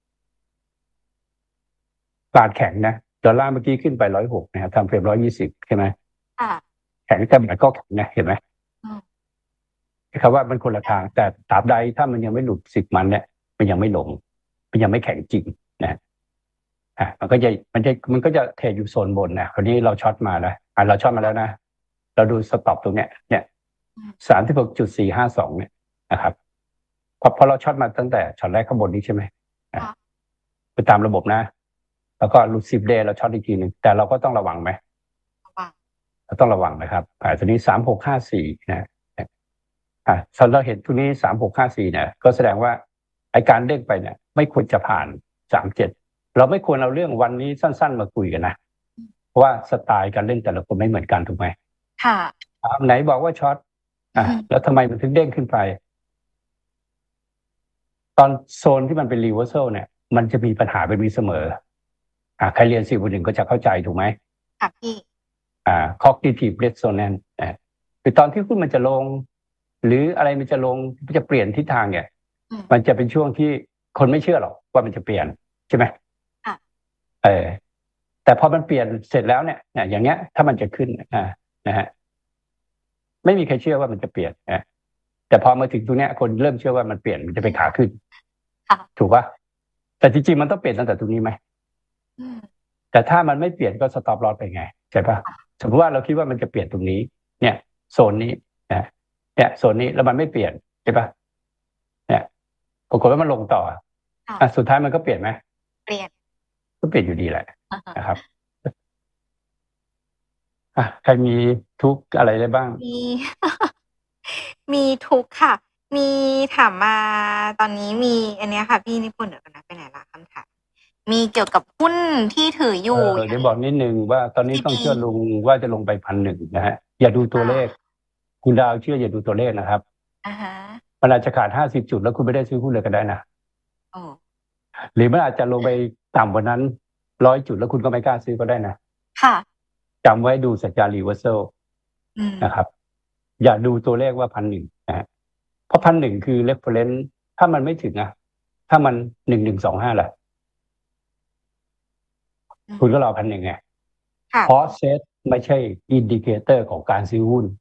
บาทแข็งนะดอลลาร์เมื่อกี้ขึ้นไปร้อยหกนะครับทำเฟรมร้อยยี่สิบใช่ไหมค่ะแข็งแต่บาทก็แข็งนะเห็นไหมอืมคำว่ามันคนละทาง แต่ตราบใดถ้ามันยังไม่หลุดสิบมันเนี่ยมันยังไม่ลงมันยังไม่แข็งจริงนะอ่ะมันก็จะมันจะมันก็จะเทรดอยู่โซนบนนะคราวนี้เราช็อตมาแล้วอ่ะเราช็อตมาแล้วนะเราดูสต็อปตรงเนี้ยเนี่ยอืมสามที่หกจุดสี่ห้าสองเนี่ยนะครับพอพอเราช็อตมาตั้งแต่ช็อตแรกข้างบนนี้ใช่ไหมอ่ะค่ะไปตามระบบนะ แล้วก็หลุดสิบเดย์เราช็อตอีกทีหนึ่งแต่เราก็ต้องระวังไหมระวังเอต้องระวังนะครับอ่าตัวนี้สามหกห้าสี่นะอ่าถ้าเราเห็นตัวนี้สามหกห้าสี่เนี่ยก็แสดงว่าไอการเด้งไปเนี่ยไม่ควรจะผ่านสามเจ็ดเราไม่ควรเอาเรื่องวันนี้สั้นๆมาคุยกันนะเพราะว่าสไตล์การเล่นแต่ละคนไม่เหมือนกันถูกไหมค่ะไหนบอกว่าช็อตอ่ะแล้วทำไมมันถึงเด้งขึ้นไปตอนโซนที่มันเป็นรีเวอร์ซัลเนี่ยมันจะมีปัญหาเป็นมีเสมออ่าใครเรียนสี่บวกหนึ่งก็จะเข้าใจถูกไหมค่ะพี่อ่า cognitive dissonance อ่าคือตอนที่หุ้นมันจะลงหรืออะไรมันจะลงมันจะเปลี่ยนทิศทางเนี่ยมันจะเป็นช่วงที่คนไม่เชื่อหรอกว่ามันจะเปลี่ยนใช่ไหมค่ะเออแต่พอมันเปลี่ยนเสร็จแล้วเนี่ยอย่างเงี้ยถ้ามันจะขึ้นอ่านะฮะไม่มีใครเชื่อว่ามันจะเปลี่ยนนะแต่พอมาถึงตรงเนี้ยคนเริ่มเชื่อว่ามันเปลี่ยนมันจะเป็นขาขึ้นถูกปะแต่จริงๆมันต้องเปลี่ยนตั้งแต่ตรงนี้ไหมแต่ถ้ามันไม่เปลี่ยนก็สต็อปลอสไปไงใช่ปะสมมติว่าเราคิดว่ามันจะเปลี่ยนตรงนี้เนี่ยโซนนี้นะเนี่ยโซนนี้แล้วมันไม่เปลี่ยนใช่ปะเนี่ยปรากฏว่ามันลงต่ออ่ะสุดท้ายมันก็เปลี่ยนไหมเปลี่ยนก็เปลี่ยนอยู่ดีแหละนะครับอ่ะใครมีทุกอะไรได้บ้างมีมีทุกค่ะมีถามมาตอนนี้มีอันนี้ค่ะพี่นิพนธ์เดี๋ยวนะไปไหนละคำถามมีเกี่ยวกับหุ้นที่ถืออยู่เดี๋ยวบอกนิดนึงว่าตอนนี้ต้องเชื่อลุงว่าจะลงไปพันหนึ่งนะฮะอย่าดูตัวเลขคุณดาวเชื่ออย่าดูตัวเลขนะครับอ่าฮะมันอาจจะขาดห้าสิบจุดแล้วคุณไม่ได้ซื้อหุ้นเลยก็ได้นะหรือมันอาจจะลงไปต่ำกว่านั้นร้อยจุดแล้วคุณก็ไม่กล้าซื้อก็ได้นะค่ะจำไว้ดูสัญญาณรีเวอร์ซัลนะครับอย่าดูตัวเลขว่าพันหนึ่งนะฮะเพราะพันหนึ่งคือเรฟเฟอเรนซ์ถ้ามันไม่ถึงอ่ะถ้ามันหนึ่งหนึ่งสองห้าแหละคุณก็รอพันหนึ่งไงเพราะเซตไม่ใช่อินดิเคเตอร์ของการซื้อหุ้น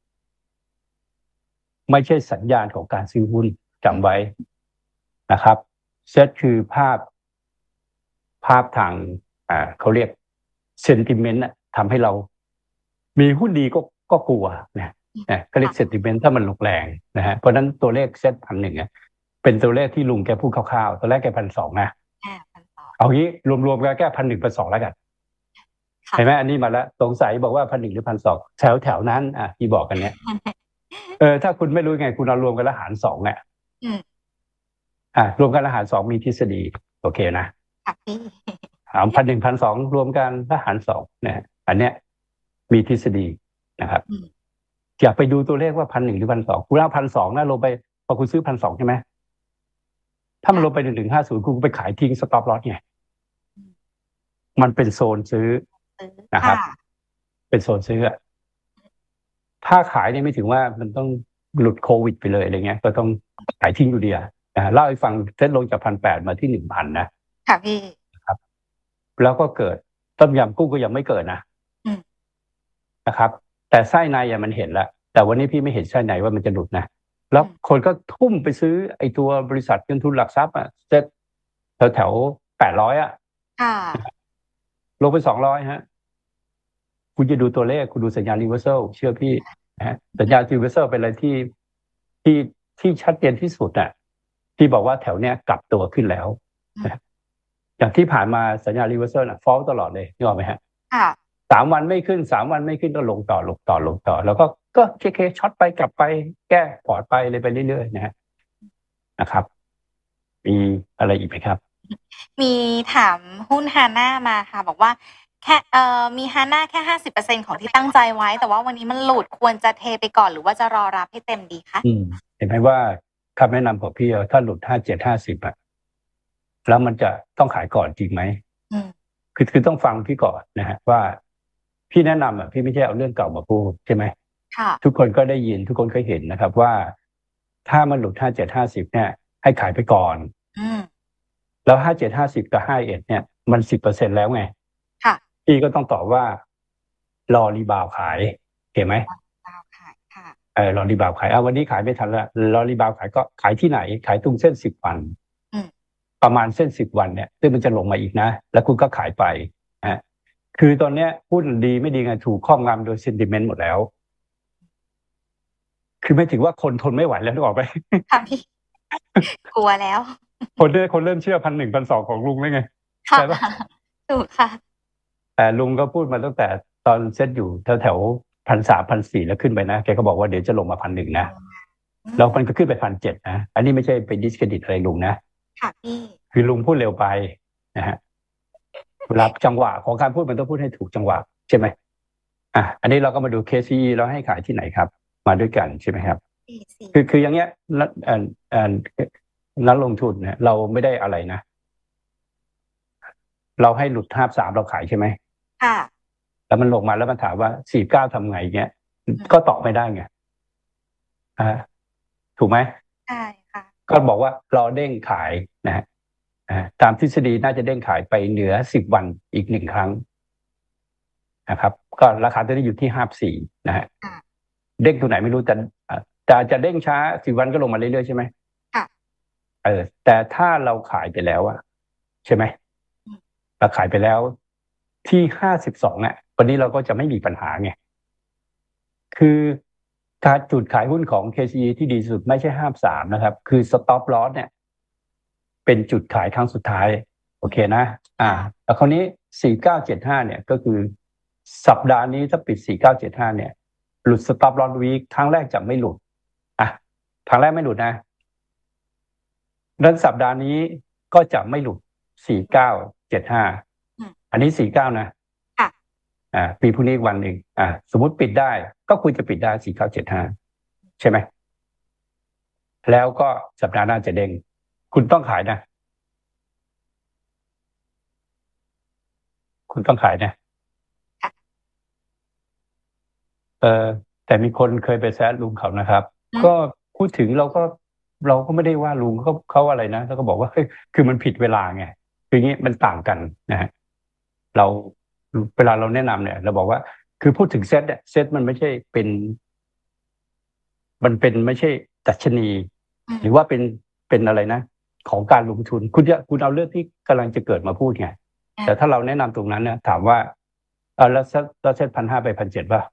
ไม่ใช่สัญญาณของการซื้อหุ้นจำไว้นะครับเซตคือภาพภาพทางอ่าเขาเรียกเซนติเมนต์ทำให้เรามีหุ้นดีก็ก็กลัวนะนะก็เรียกเซนติเมนต์ถ้ามันลงแรงนะฮะเพราะนั้นตัวเลขเซตพันหนึ่งเป็นตัวเลขที่ลุงแกพูดคร่าวๆตัวแรกแกพันสองนะเอางี้รวมๆกันแค่พันหนึ่งพันสองแล้วกันเห็นไหมอันนี้มาแล้วสงสัยบอกว่าพันหนึ่งหรือพันสองแถวแถวนั้นอ่ะที่บอกกันเนี้ยเออถ้าคุณไม่รู้ไงคุณเอารวมกันแล้วหารสองเนี่ยอ่ารวมกันแล้วหารสองมีทฤษฎีโอเคนะหารพันหนึ่งพันสองรวมกันแล้วหารสองเนี่ยอันเนี้ยมีทฤษฎีนะครับอย่าไปดูตัวเลขว่าพันหนึ่งหรือพันสองคุณเอาพันสองนะลงไปพอคุณซื้อพันสองใช่ไหมถ้ามันลงไปหนึ่งหนึ่งห้าศูนย์คุณไปขายทิ้งสต็อปลอสไงมันเป็นโซนซื้อนะครับเป็นโซนซื้อถ้าขายเนี่ยไม่ถึงว่ามันต้องหลุดโควิดไปเลยอะไรเงี้ยก็ต้องขายทิ้งอยู่ดีอ่ะเล่าให้ฟังเซ็ตลงจากพันแปดมาที่หนึ่งพันนะค่ะพี่ครับแล้วก็เกิดต้มยำกุ้งก็ยังไม่เกิดนะนะครับแต่ไส้ในอ่ะมันเห็นแล้วแต่วันนี้พี่ไม่เห็นไส้ในว่ามันจะหลุดนะแล้วคนก็ทุ่มไปซื้อไอ้ตัวบริษัทเงินทุนหลักทรัพย์อ่ะเซ็ตแถวแถวแปดร้อยอ่ะลงไปสองร้อยฮะคุณจะดูตัวเลขคุณดูสัญญาณรีเวอร์ซัลเชื่อพี่นะสัญญาณรีเวอร์ซัลเป็นอะไรที่ที่ที่ชัดเจนที่สุดอ่ะที่บอกว่าแถวเนี้ยกลับตัวขึ้นแล้วอย่างที่ผ่านมาสัญญาณรีเวอร์ซัลน่ะฟอลตลอดเลยนึกออกไหมฮะสามวันไม่ขึ้นสามวันไม่ขึ้นก็ลงต่อลงต่อลงต่อแล้วก็ก็เคเคช็อตไปกลับไปแก้พอร์ตไปเลยไปเรื่อยๆนะฮะนะครับมีอะไรอีกไหมครับมีถามหุ้นฮาน่ามาค่ะบอกว่าแค่เอ่อมีฮาน่าแค่ห้าสิบเปอร์เซ็นของที่ตั้งใจไว้แต่ว่าวันนี้มันหลุดควรจะเทไปก่อนหรือว่าจะรอรับให้เต็มดีคะเห็นไหมว่าคำแนะนำของพี่ถ้าหลุดห้าเจ็ดห้าสิบอะแล้วมันจะต้องขายก่อนจริงไหมคือคือต้องฟังพี่ก่อนนะฮะว่าพี่แนะนำอ่ะพี่ไม่ใช่เอาเรื่องเก่ามาพูดใช่ไหมทุกคนก็ได้ยินทุกคนเคยเห็นนะครับว่าถ้ามันหลุดห้าเจ็ดห้าสิบเนี่ยให้ขายไปก่อนแล้วห้าเจ็ดห้าสิบกับห้าเอ็ดเนี่ยมันสิบเปอร์เซ็นต์แล้วไงพี่ก็ต้องตอบว่ารอรีบาวขายเห็นไหมเออรอรีบาวขายเอาวันนี้ขายไม่ทันแล้วรอรีบาวขายก็ขายที่ไหนขายตรงเส้นสิบวันประมาณเส้นสิบวันเนี่ยซึ่งมันจะลงมาอีกนะแล้วคุณก็ขายไปฮะคือตอนนี้หุ้นดีไม่ดีไงถูกครอบงำโดยเซนติเมนต์หมดแล้วคือไม่ถึงว่าคนทนไม่ไหวแล้วนึกออกไหมค่ะพี่กลัวแล้วคนเริ่มคนเริ่มเชื่อพันหนึ่งพันสองของลุงได้ไงใช่ปะถูกค่ะแต่ลุงก็พูดมาตั้งแต่ตอนเซ็ตอยู่แถวแถวพันสามพันสี่แล้วขึ้นไปนะแกก็บอกว่าเดี๋ยวจะลงมาพันหนึ่งนะแล้วมันก็ขึ้นไปพันเจ็ดนะอันนี้ไม่ใช่ไปดิสเครดิตอะไรลุงนะค่ะพี่คือลุงพูดเร็วไปนะฮะเวลาจังหวะของการพูดมันต้องพูดให้ถูกจังหวะใช่ไหมอ่ะอันนี้เราก็มาดู เค ซี อี เราให้ขายที่ไหนครับมาด้วยกันใช่ไหมครับคือคืออย่างเงี้ยนักอ่าอ่านักลงทุนเนี่ยเราไม่ได้อะไรนะเราให้หลุดห้าสามเราขายใช่ไหมค่ะแล้วมันลงมาแล้วมันถามว่าสี่เก้าทำไงเงี้ยก็ตอบไม่ได้ไงอ่าถูกไหมใช่ค่ะก็บอกว่ารอเด้งขายนะฮะตามทฤษฎีน่าจะเด้งขายไปเหนือสิบวันอีกหนึ่งครั้งนะครับก็ราคาตอนนี้อยู่ที่ห้าสี่นะฮะเด้งตัวไหนไม่รู้แต่แต่จะเด้งช้าสิบวันก็ลงมาเรื่อยๆใช่ไหมค่ะเออแต่ถ้าเราขายไปแล้วอะใช่ไหมเราขายไปแล้วที่ห้าสิบสองอ่ะวันนี้เราก็จะไม่มีปัญหาไงคือการจุดขายหุ้นของ เค ซี อี ที่ดีสุดไม่ใช่ห้าสามนะครับคือ stop loss เนี่ยเป็นจุดขายครั้งสุดท้ายโอเคนะอ่าแล้วคราวนี้สี่เก้าเจ็ดห้าเนี่ยก็คือสัปดาห์นี้ถ้าปิดสี่เก้าเจ็ดห้าเนี่ยหลุด stop loss week ครั้งแรกจะไม่หลุดอ่ะครั้งแรกไม่หลุดนะดังสัปดาห์นี้ก็จะไม่หลุดสี่เก้าเจ็ดห้าอันนี้สี่เก้านะค่ะอ่าปีพรุ่งนี้วันหนึ่งอ่าสมมุติปิดได้ก็ควรจะปิดได้สี่เก้าเจ็ดห้าใช่ไหมแล้วก็สัปดาห์หน้าจะเด้งคุณต้องขายนะคุณต้องขายนะเออแต่มีคนเคยไปแซะลุงเขานะครับก็พูดถึงเราก็เราก็ไม่ได้ว่าลุงเขาเขาอะไรนะแล้วก็บอกว่าเฮ้ยคือมันผิดเวลาไงคืออย่างนี้มันต่างกันนะฮะเราเวลาเราแนะนำเนี่ยเราบอกว่าคือพูดถึงเซตเนี่ยเซตมันไม่ใช่เป็นมันเป็นไม่ใช่ดัชนีหรือว่าเป็นเป็นอะไรนะของการลงทุนคุณจะคุณเอาเรื่องที่กำลังจะเกิดมาพูดไงแต่ถ้าเราแนะนำตรงนั้นเนี่ยถามว่าเออแล้วเราเซตพันห้าไปพันเจ็ดป่ะ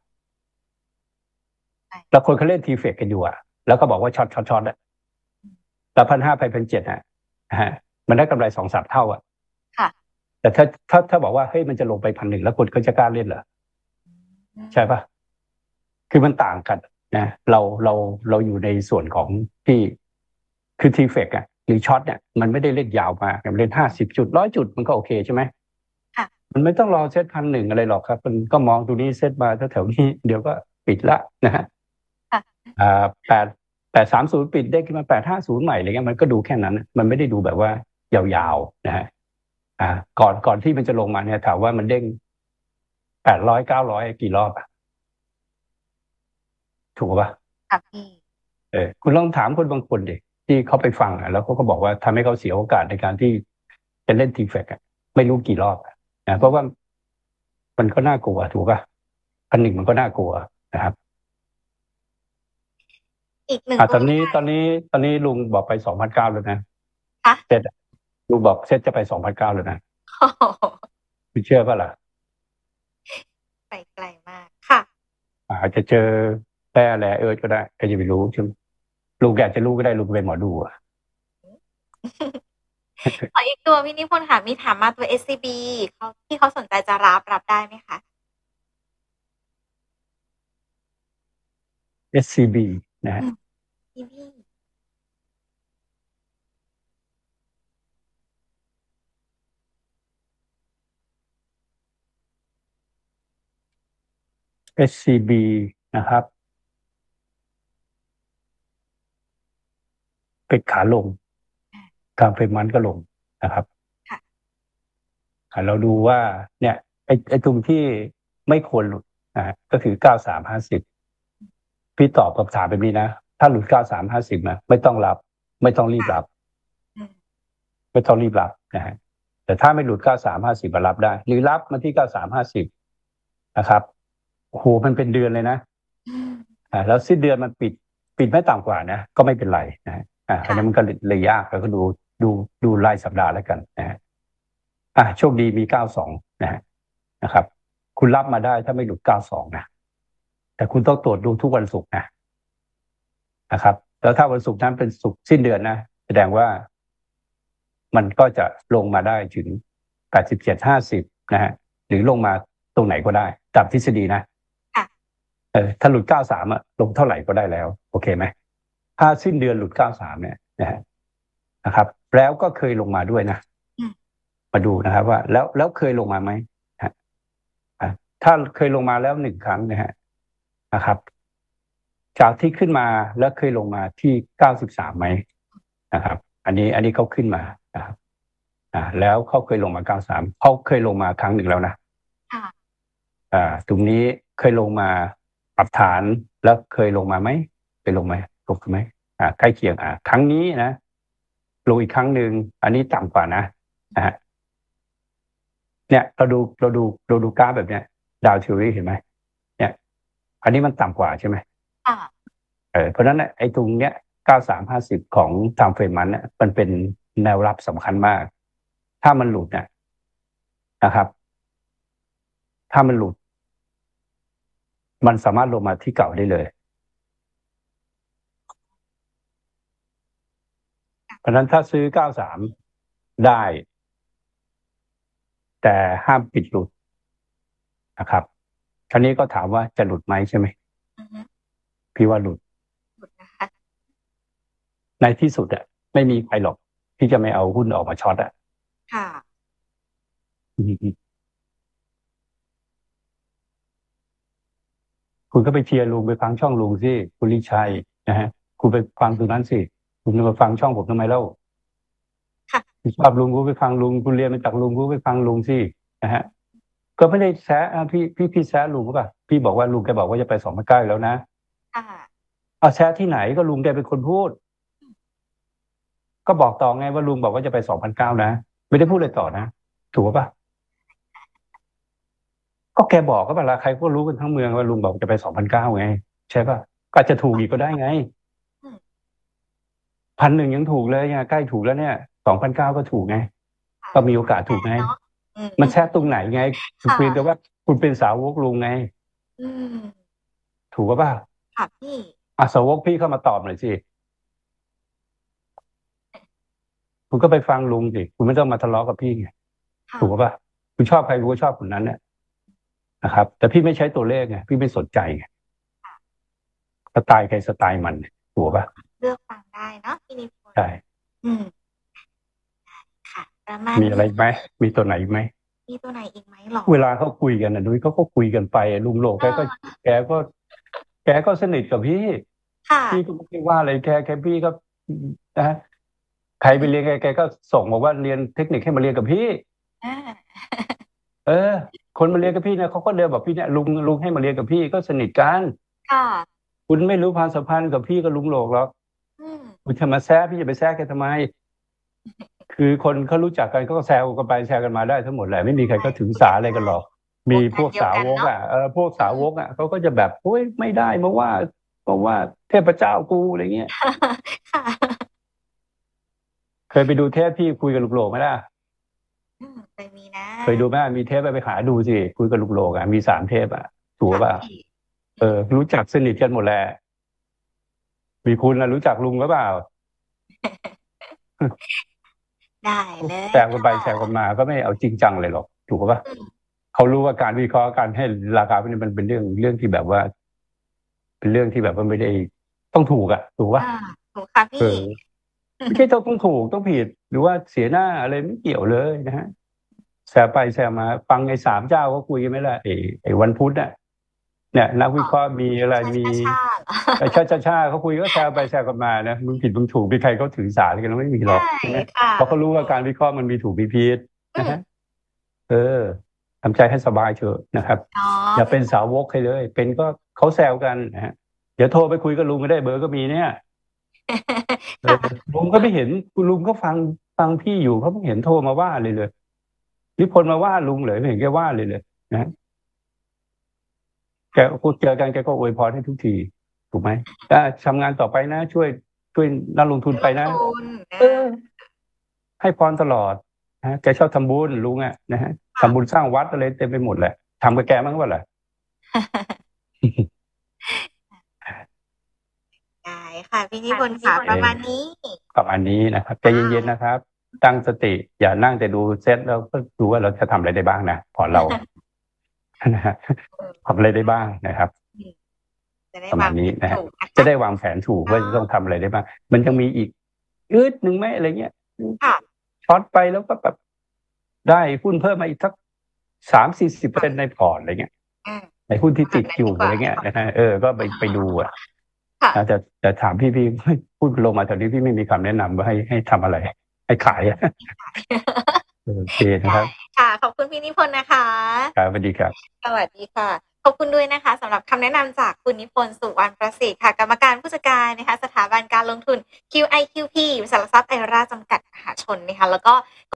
แล้วคนเขาเล่นทีเฟกกันอยู่อ่ะแล้วก็บอกว่าช็อตช็อตช็อตอ่ะแล้วพันห้าไปพันเจ็ดอ่ะฮะมันได้กำไรสองสามเท่าอ่ะค่ะแต่ถ้าถ้าถ้าบอกว่าเฮ้ยมันจะลงไปพันหนึ่งแล้วคนก็จะกล้าเล่นเหรอใช่ป่ะคือมันต่างกันนะเราเราเราอยู่ในส่วนของที่คือทีเฟกอ่ะหรือช็อตเนี่ยมันไม่ได้เล่นยาวมากมันเล่นห้าสิบจุดร้อยจุดมันก็โอเคใช่ไหมค่ะมันไม่ต้องรอเซตพันหนึ่งอะไรหรอกครับมันก็มองตรงนี้เซตมาแถวๆนี้เดี๋ยวก็ปิดละนะฮะอ่าแปดแปดสามศูนย์ปิดได้ขึ้นมาแปดห้าศูนย์ใหม่อะไรเงี้ยมันก็ดูแค่นั้นมันไม่ได้ดูแบบว่ายาวๆนะฮะอ่าก่อนก่อนที่มันจะลงมาเนี่ยถามว่ามันเด้งแปดร้อยเก้าร้อยกี่รอบอะถูกป่ะค่ะพี่เออคุณลองถามคนบางคนดิที่เขาไปฟังอ่ะแล้วเขาก็บอกว่าทำให้เขาเสียโอกาสในการที่จะเล่นทีเฟกอ่ะไม่รู้กี่รอบนะเพราะว่ามันก็น่ากลัวถูกป่ะพันหนึ่งมันก็น่ากลัวนะครับอีกหนึ่งอ่าตอนนี้ตอนนี้ตอนนี้ลุงบอกไปสองพันเก้าแล้วนะเซตลุงบอกเซตจะไปสองพันเก้าแล้วนะคุณเชื่อป่ะล่ะไปไกลมากค่ะอาจจะเจอแร่แร่เอิร์ธก็ได้ใครจะไปรู้ใช่ไหมลุงอยากจะรู้ก็ได้ลุงเป็นหมอดูอ่ะขออีกตัวพี่นิพนธ์ค่ะมีถามมาตัว เอส ซี บี เขาที่เขาสนใจจะรับรับได้ไหมคะเอส ซี บี นะฮะ เอส ซี บี นะครับเป็นขาลงทางเฟรมมันก็ลงนะครับเราดูว่าเนี่ยไอ้ไอ้ตรงที่ไม่ควรหลุดนะก็คือเก้าสามห้าสิบพี่ตอบคำถามแบบนี้นะถ้าหลุดเก้าสามห้าสิบนะไม่ต้องรับไม่ต้องรีบรับไม่ต้องรีบรับนะฮะแต่ถ้าไม่หลุดเก้าสามห้าสิบรับได้หรือรับมาที่เก้าสามห้าสิบนะครับโอ้โหมันเป็นเดือนเลยนะอ่าแล้วสิ้นเดือนมันปิดปิดไม่ต่ำกว่านะก็ไม่เป็นไรนะฮะอ่าอันนี้มันก็เลยยากเราก็ดูดูดูรายสัปดาห์แล้วกันนะฮะอ่ะโชคดีมีเก้าสองนะฮะนะครับคุณรับมาได้ถ้าไม่หลุดเก้าสองนะแต่คุณต้องตรวจดูทุกวันศุกร์นะนะครับแล้วถ้าวันศุกร์นั้นเป็นศุกร์สิ้นเดือนนะแสดงว่ามันก็จะลงมาได้ถึงแปดสิบเจ็ด ห้าสิบนะฮะหรือลงมาตรงไหนก็ได้แต่ตามทฤษฎีนะค่ะเออถ้าหลุดเก้าสามอะลงเท่าไหร่ก็ได้แล้ว โอเคไหมถ้าสิ้นเดือนหลุดเก้าสามเนี่ยนะฮะนะครับ แล้วก็เคยลงมาด้วยนะอืมมาดูนะครับว่า แล้วแล้วเคยลงมาไหมฮะอ่ะถ้าเคยลงมาแล้วหนึ่งครั้งนะฮะนะครับ จากที่ขึ้นมาแล้วเคยลงมาที่เก้าสิบสามไหมนะครับ อันนี้อันนี้เขาขึ้นมานะครับอ่าแล้วเขาเคยลงมาเก้าสามเขาเคยลงมาครั้งหนึ่งแล้วนะค่ะอ่าตรงนี้เคยลงมาปรับฐานแล้วเคยลงมาไหมเคยลงไหมลงไหมอ่าใกล้เคียงอ่าครั้งนี้นะลงอีกครั้งหนึ่งอันนี้ต่ำกว่านะนะฮะเนี่ยเราดูเราดูเราดูกราฟแบบเนี้ยดาวทิวรี่เห็นไหมเนี่ย อันนี้มันต่ำกว่าใช่ไหมค่ะเออเพราะฉะนั้นไอ้ตรงเนี้ยเก้าสามห้าสิบของไทม์เฟรมมันเนี่ยมันเป็นแนวรับสำคัญมาก ถ้ามันหลุดเนี่ยนะครับ ถ้ามันหลุด มันสามารถลงมาที่เก่าได้เลย เพราะฉะนั้นถ้าซื้อเก้าสามได้ แต่ห้ามปิดหลุดนะครับคราวนี้ก็ถามว่าจะหลุดไหมใช่ไหมอือฮึพี่ว่าหลุดหลุดนะคะในที่สุดอ่ะไม่มีใครหรอกที่จะไม่เอาหุ้นออกมาช็อตอ่ะค่ะอืมคุณก็ไปเชียร์ลุงไปฟังช่องลุงสิคุณลิชัยนะฮะ คุณไปฟังตรงนั้นสิคุณจะมาฟังช่องผมทำไมเล่าค่ะคุณชอบลุงกูไปฟังลุงคุณเรียนมาจากลุงกูไปฟังลุงสินะฮะ ก็ไม่ได้แซะอ่ะพี่พี่พี่แซะลุงหรือเปล่าพี่บอกว่าลุงแกบอกว่าจะไปสองพันเก้าแล้วนะค่ะเอาแซะที่ไหนก็ลุงแกเป็นคนพูด ก็บอกต่อไงว่าลุงบอกว่าจะไปสองพันเก้านะไม่ได้พูดเลยต่อนะถูกป่ะก็แกบอกก็เปล่าใครก็รู้กันทั้งเมืองว่าลุงบอกจะไปสองพันเก้าไงใช่ป่ะก็อาจจะถูกอีกก็ได้ไงอืมพันหนึ่งยังถูกเลยไงใกล้ถูกแล้วเนี่ยสองพันเก้าก็ถูกไงค่ะก็มีโอกาสถูกไงเนาะอืมมันแชร์ตรงไหนไงคุณค่ะคุยแต่ว่าคุณเป็นสาวกลุงไงอืมถูกป่ะค่ะพี่อ่ะสาวกพี่เข้ามาตอบหน่อยสิคุณก็ไปฟังลุงสิคุณไม่ต้องมาทะเลาะกับพี่ไงค่ะถูกป่ะคุณชอบใครคุณก็ชอบคนนั้นเนี่ยนะครับ แต่พี่ไม่ใช้ตัวเลขไงพี่ไม่สนใจไงสไตล์ใครสไตล์มันถูกป่ะเลือกฟังได้เนาะพี่นิพนธ์ใช่อืม ค่ะ ประมาณมีอะไรนี้อีกไหมมีตัวไหนอีกไหมมีตัวไหนอีกไหมหรอเวลาเขาคุยกันนะนุ้ยเขาก็คุยกันไปลุงโลแกก็ แกก็ แกก็สนิทกับพี่ค่ะพี่ก็ไม่ได้ว่าอะไรแกแกพี่ก็นะใครไปเรียนแกแกก็ส่งบอกว่าเรียนเทคนิคให้มาเรียนกับพี่อ่าเออ คนมาเรียนกับพี่เนี่ยเขาก็เดินบอกพี่เนี่ยลุงลุงให้มาเรียนกับพี่ก็สนิทกันค่ะคุณไม่รู้ความสัมพันธ์กับพี่กับลุงโลกหรอกอืมคุณจะมาแซะพี่จะไปแซะแกทำไม คือคนเขารู้จักกันเขาก็แซวกันไปแซวกันมาได้ทั้งหมดแหละไม่มีใครก็ถือสาอะไรกันหรอก มีพวกสาวกอ่ะเออพวกสาวกอ่ะเขาก็จะแบบโอ้ยไม่ได้มาว่ามาว่าเทพเจ้ากูอะไรเงี้ยค่ะเคยไปดูเทปพี่คุยกับลูกโลกไหมล่ะอืมเคยมีนะเคยดูไหมมีเทปไปไปหาดูสิคุยกับลูกโลกอ่ะมีสามเทปอ่ะถูกป่ะพี่เออ รู้จักสนิทกันหมดแหละมีคุณนะรู้จักลุงหรือเปล่าได้เลยแซวกันไปแซวกันมาก็ไม่เอาจริงจังเลยหรอกถูกป่ะอืมเขารู้ว่าการวิเคราะห์การให้ราคาเนี่ยมันเป็นเรื่องเรื่องที่แบบว่า เป็นเรื่องที่แบบว่าไม่ได้ต้องถูกอ่ะถูกป่ะอ่าถูกค่ะเอพี่อไม่ใช่ต้องต้องถูกต้องผิดหรือว่าเสียหน้าอะไรไม่เกี่ยวเลยนะฮะแซวไปแซวมาฟังไอ้สามเจ้าเขาคุยกันไหมล่ะไอ้ไอ้วันพุธน่ะเนี่ยนักวิเคราะห์มีอะไรมีชาติไอ้ชาชาชาเขาคุยก็แซวไปแซวกันมานะมึงผิดมึงถูกมีใครเขาถือสาอะไรกันแล้วไม่มีหรอกใช่ใช่ไหมค่ะเพราะเขารู้ว่าการวิเคราะห์มันมีถูกมีผิดนะฮะเออทำใจให้สบายเถอะนะครับเนาะอย่าเป็นสาวกใครเลย เป็นก็เขาแซวกันนะฮะเดี๋ยวโทรไปคุยกับลุงก็ได้เบอร์ก็มีเนี่ยเออลุงก็ไม่เห็นคุณลุงก็ฟังฟังพี่อยู่เขาไม่เห็นโทรมาว่าเลยเลยนิพนธ์มาว่าลุงเลยไม่เห็นแกว่าเลยเลยนะฮะแกพูดเจอกันแกก็อวยพรให้ทุกทีถูกไหมถ้าทำงานต่อไปนะ ช่วยช่วยนักลงทุนไปนะลงทุนเออ ให้พรตลอดนะแกชอบทำบุญลุงอ่ะนะฮะทำบุญสร้างวัดอะไรเต็มไปหมดแหละทำกับแกมั้งว่าแหละได้ค่ะพี่นิพนธ์ค่ะประมาณนี้ประมาณนี้นะครับใจเย็นๆนะครับ ตั้งสติ อย่านั่งแต่ดูเซตแล้วก็ดูว่าเราจะทำอะไรได้บ้างนะพอเรานะฮะทำอะไรได้บ้างนะครับประมาณนี้นะฮะจะได้วางแผนถูกว่าจะต้องทำอะไรได้บ้างมันยังมีอีกอืดหนึ่งไหมอะไรเงี้ยช็อตไปแล้วก็แบบได้หุ้นเพิ่มมาอีกสักสามสี่สิบเปอร์เซ็นต์ในพอร์ตอะไรเงี้ยในหุ้นที่ติดอยู่อะไรเงี้ยนะฮะเออก็ไปไปดูอ่ะแต่แต่ถามพี่พี่พูดลงมาตอนนี้พี่ไม่มีคำแนะนำว่าให้ให้ทำอะไรให้ขายโอเคนะครับค่ะขอบคุณพี่นิพนธ์นะคะครับสวัสดีครับสวัสดีค่ะขอบคุณด้วยนะคะสำหรับคำแนะนำจากคุณนิพนธ์สุวรรณประสิทธิ์ค่ะกรรมการผู้จัดการนะคะสถาบันการลงทุน คิว ไอ คิว พี บริษัทหลักทรัพย์ไอราจำกัดมหาชนนะคะแล้วก็